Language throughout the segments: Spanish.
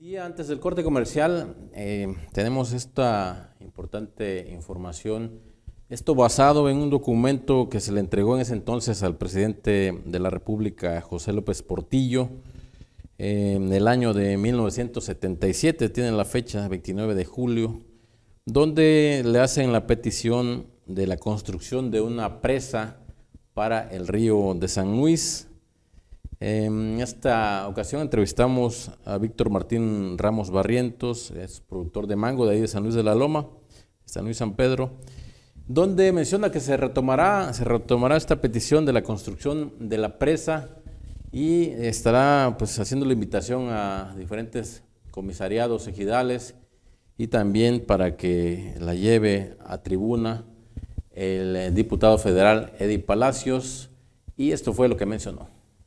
Y antes del corte comercial, tenemos esta importante información. Esto basado en un documento que se le entregó en ese entonces al presidente de la República, José López Portillo, en el año de 1977, tienen la fecha, 29 de julio, donde le hacen la petición de la construcción de una presa para el río de San Luis. En esta ocasión entrevistamos a Víctor Martín Ramos Barrientos, es productor de mango de ahí de San Luis de la Loma, San Luis San Pedro, donde menciona que se retomará esta petición de la construcción de la presa y estará pues haciendo la invitación a diferentes comisariados ejidales y también para que la lleve a tribuna el diputado federal Eddie Palacios, y esto fue lo que mencionó.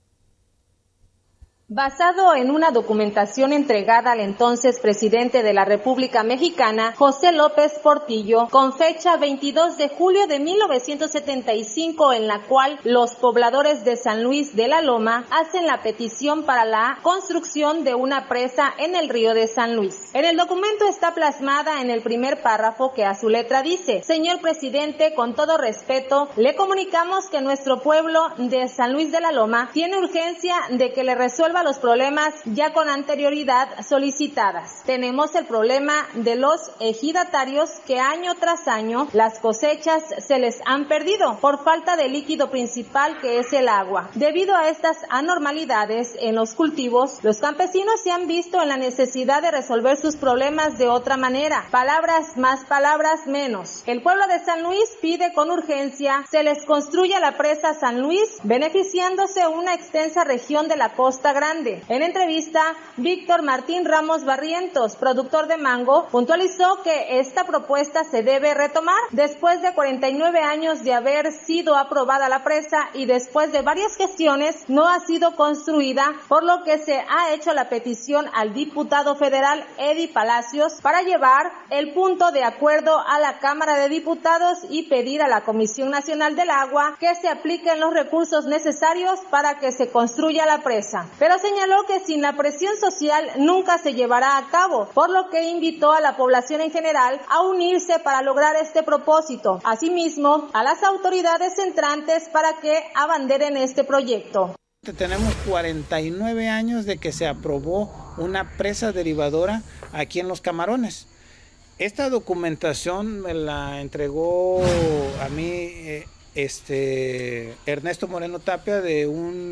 Basado en una documentación entregada al entonces presidente de la República Mexicana, José López Portillo, con fecha 22 de julio de 1975, en la cual los pobladores de San Luis de la Loma hacen la petición para la construcción de una presa en el río de San Luis. En el documento está plasmada en el primer párrafo que a su letra dice: señor presidente, con todo respeto, le comunicamos que nuestro pueblo de San Luis de la Loma tiene urgencia de que le resuelva los problemas ya con anterioridad solicitadas. Tenemos el problema de los ejidatarios que año tras año las cosechas se les han perdido por falta del líquido principal, que es el agua. Debido a estas anormalidades en los cultivos, los campesinos se han visto en la necesidad de resolver sus problemas de otra manera. Palabras más, palabras menos. El pueblo de San Luis pide con urgencia se les construya la presa San Luis, beneficiándose una extensa región de la Costa Grande. En entrevista, Víctor Martín Ramos Barrientos, productor de mango, puntualizó que esta propuesta se debe retomar después de 49 años de haber sido aprobada la presa y después de varias gestiones no ha sido construida, por lo que se ha hecho la petición al diputado federal Eddie Palacios para llevar el punto de acuerdo a la Cámara de Diputados y pedir a la Comisión Nacional del Agua que se apliquen los recursos necesarios para que se construya la presa. Pero señaló que sin la presión social nunca se llevará a cabo, por lo que invitó a la población en general a unirse para lograr este propósito. Asimismo, a las autoridades entrantes para que abanderen este proyecto. Tenemos 49 años de que se aprobó una presa derivadora aquí en Los Camarones. Esta documentación me la entregó a mí Ernesto Moreno Tapia, de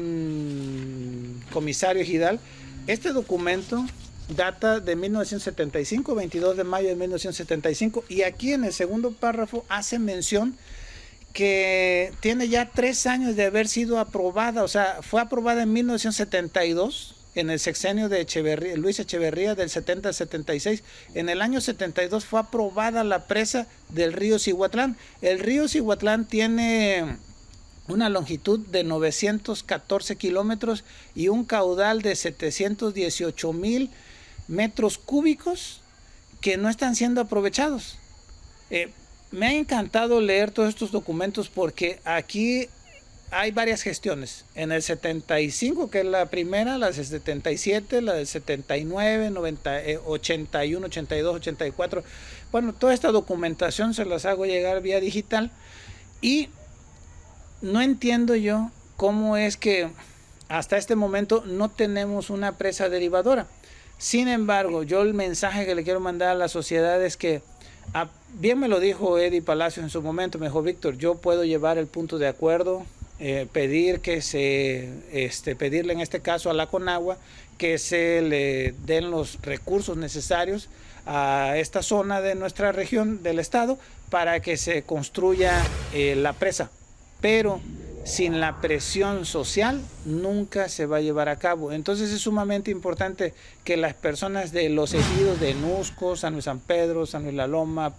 un comisario ejidal. Este documento data de 1975, 22 de mayo de 1975, y aquí en el segundo párrafo hace mención que tiene ya 3 años de haber sido aprobada. O sea, fue aprobada en 1972, en el sexenio de Luis Echeverría, del 70 al 76. En el año 72 fue aprobada la presa del río Cihuatlán. El río Cihuatlán tiene una longitud de 914 kilómetros y un caudal de 718,000 metros cúbicos que no están siendo aprovechados. Me ha encantado leer todos estos documentos porque aquí hay varias gestiones. En el 75, que es la primera, la del 77, la del 79, 90, 81, 82, 84. Bueno, toda esta documentación se las hago llegar vía digital y no entiendo yo cómo es que hasta este momento no tenemos una presa derivadora. Sin embargo, yo el mensaje que le quiero mandar a la sociedad es que, bien me lo dijo Eddie Palacios en su momento, me dijo: Víctor, yo puedo llevar el punto de acuerdo, pedir que pedirle en este caso a la Conagua que se le den los recursos necesarios a esta zona de nuestra región del estado para que se construya la presa. Pero sin la presión social nunca se va a llevar a cabo. Entonces es sumamente importante que las personas de los ejidos de Nusco, San Luis San Pedro, San Luis La Loma,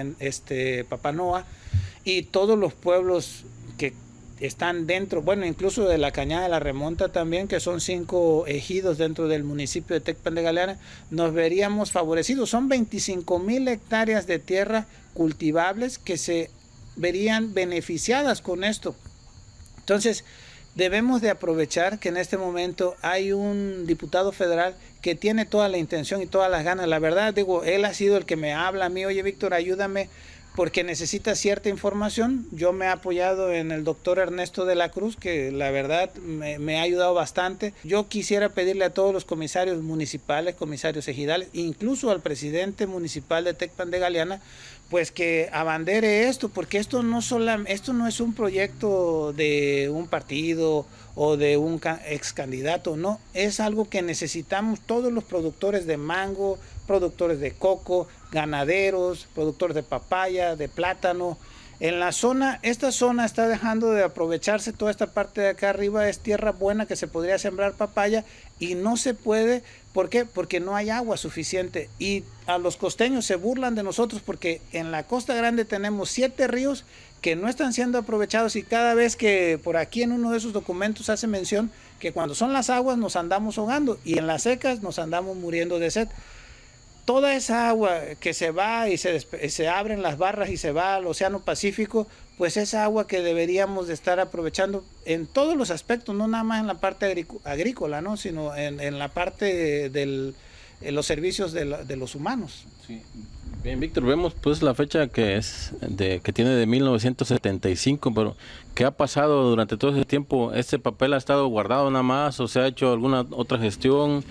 Papanoa y todos los pueblos que están dentro, bueno, incluso de la Cañada de la Remonta también, que son 5 ejidos dentro del municipio de Tecpan de Galeana, nos veríamos favorecidos. Son 25,000 hectáreas de tierra cultivables que se verían beneficiadas con esto. Entonces, debemos de aprovechar que en este momento hay un diputado federal que tiene toda la intención y todas las ganas. La verdad, digo, él ha sido el que me habla a mí, oye Víctor, ayúdame, porque necesita cierta información. Yo me he apoyado en el doctor Ernesto de la Cruz, que la verdad me ha ayudado bastante. Yo quisiera pedirle a todos los comisarios municipales, comisarios ejidales, incluso al presidente municipal de Tecpan de Galeana, pues que abandere esto, porque esto no es un proyecto de un partido o de un ex candidato, no, es algo que necesitamos todos los productores de mango, productores de coco, ganaderos, productores de papaya, de plátano. En la zona, esta zona está dejando de aprovecharse, toda esta parte de acá arriba es tierra buena que se podría sembrar papaya y no se puede. ¿Por qué? Porque no hay agua suficiente y a los costeños se burlan de nosotros porque en la Costa Grande tenemos 7 ríos que no están siendo aprovechados y cada vez que por aquí en uno de esos documentos hace mención que cuando son las aguas nos andamos ahogando y en las secas nos andamos muriendo de sed. Toda esa agua que se va y se abren las barras y se va al Océano Pacífico, pues esa agua que deberíamos de estar aprovechando en todos los aspectos, no nada más en la parte agrícola, ¿no? Sino en la parte de los servicios de los humanos. Sí. Bien, Víctor, vemos pues la fecha que tiene de 1975, pero ¿qué ha pasado durante todo ese tiempo? ¿Este papel ha estado guardado nada más o se ha hecho alguna otra gestión?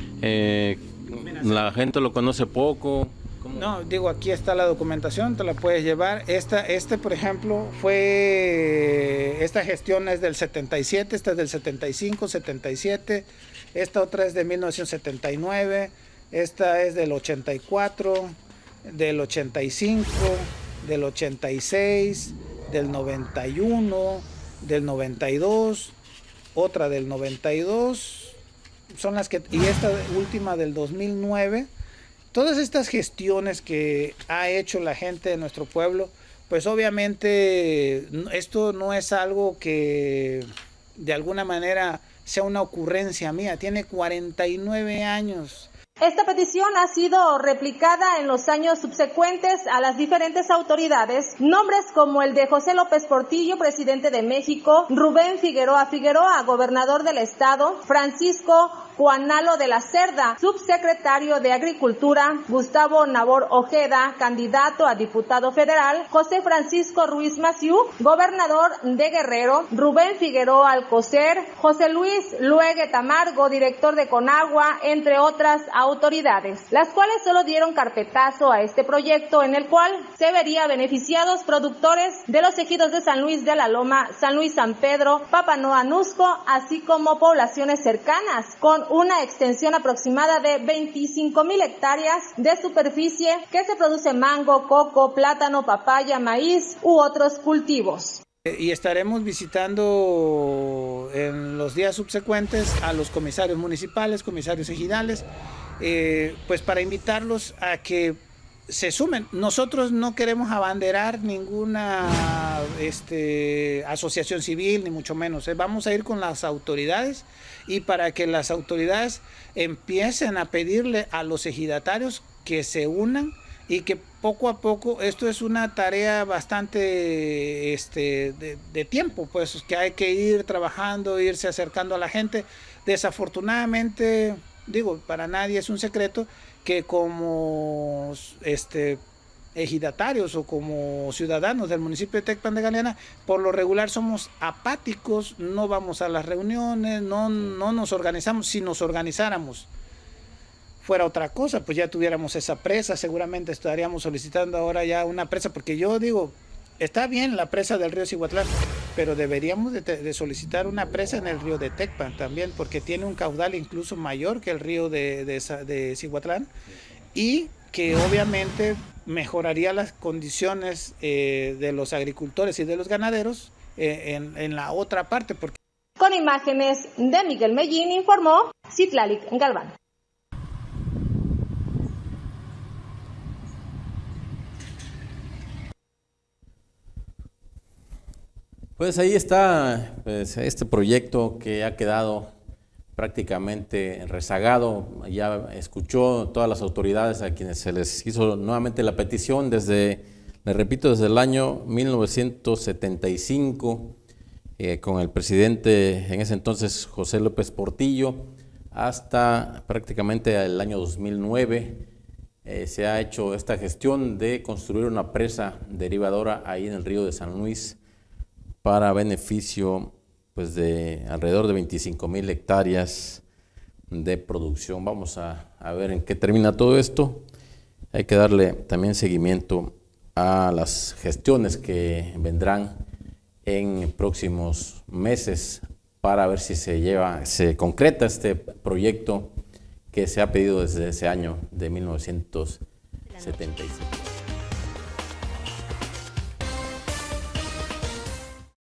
La gente lo conoce poco. ¿Cómo? No, digo, aquí está la documentación, te la puedes llevar. Por ejemplo, esta gestión es del 77, esta es del 75, 77, esta otra es de 1979, esta es del 84, del 85, del 86, del 91, del 92, otra del 92, son las que, y esta última del 2009. Todas estas gestiones que ha hecho la gente de nuestro pueblo, pues obviamente esto no es algo que de alguna manera sea una ocurrencia mía, tiene 49 años. Esta petición ha sido replicada en los años subsecuentes a las diferentes autoridades. Nombres como el de José López Portillo, presidente de México, Rubén Figueroa, gobernador del estado, Francisco Juanalo de la Cerda, subsecretario de Agricultura, Gustavo Nabor Ojeda, candidato a diputado federal, José Francisco Ruiz Massieu, gobernador de Guerrero, Rubén Figueroa Alcocer, José Luis Luegue Tamargo, director de Conagua, entre otras autoridades, las cuales solo dieron carpetazo a este proyecto en el cual se vería beneficiados productores de los ejidos de San Luis de la Loma, San Luis San Pedro, Papanoa Nusco, así como poblaciones cercanas, con una extensión aproximada de 25,000 hectáreas de superficie que se produce mango, coco, plátano, papaya, maíz u otros cultivos. Y estaremos visitando en los días subsecuentes a los comisarios municipales, comisarios ejidales, pues para invitarlos a que se sumen. Nosotros no queremos abanderar ninguna asociación civil, ni mucho menos. Vamos a ir con las autoridades y para que las autoridades empiecen a pedirle a los ejidatarios que se unan y que poco a poco, esto es una tarea bastante de tiempo, pues que hay que ir trabajando, irse acercando a la gente. Desafortunadamente, digo, para nadie es un secreto que como ejidatarios o como ciudadanos del municipio de Tecpan de Galeana, por lo regular somos apáticos, no vamos a las reuniones, no nos organizamos. Si nos organizáramos fuera otra cosa, pues ya tuviéramos esa presa, seguramente estaríamos solicitando ahora ya una presa, porque yo digo, está bien la presa del río Cihuatlán, pero deberíamos de solicitar una presa en el río de Tecpan también, porque tiene un caudal incluso mayor que el río de Cihuatlán y que obviamente mejoraría las condiciones de los agricultores y de los ganaderos en la otra parte. Porque... Con imágenes de Miguel Mellín, informó Citlalic Galván. Pues ahí está este proyecto que ha quedado prácticamente rezagado. Ya escuchó todas las autoridades a quienes se les hizo nuevamente la petición les repito, desde el año 1975, con el presidente en ese entonces, José López Portillo, hasta prácticamente el año 2009. Se ha hecho esta gestión de construir una presa derivadora ahí en el río de San Luis para beneficio pues de alrededor de 25,000 hectáreas de producción. Vamos a ver en qué termina todo esto. Hay que darle también seguimiento a las gestiones que vendrán en próximos meses para ver si se concreta este proyecto que se ha pedido desde ese año de 1977.